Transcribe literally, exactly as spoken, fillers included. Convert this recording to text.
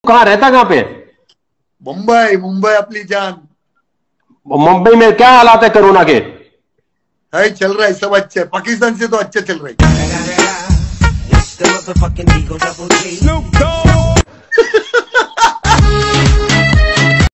कहाँ रहता कहाँ पे? मुंबई। मुंबई अपनी जान। मुंबई में क्या हालात है कोरोना के? है चल रहा है सब अच्छे, पाकिस्तान से तो अच्छे चल रहे हैं।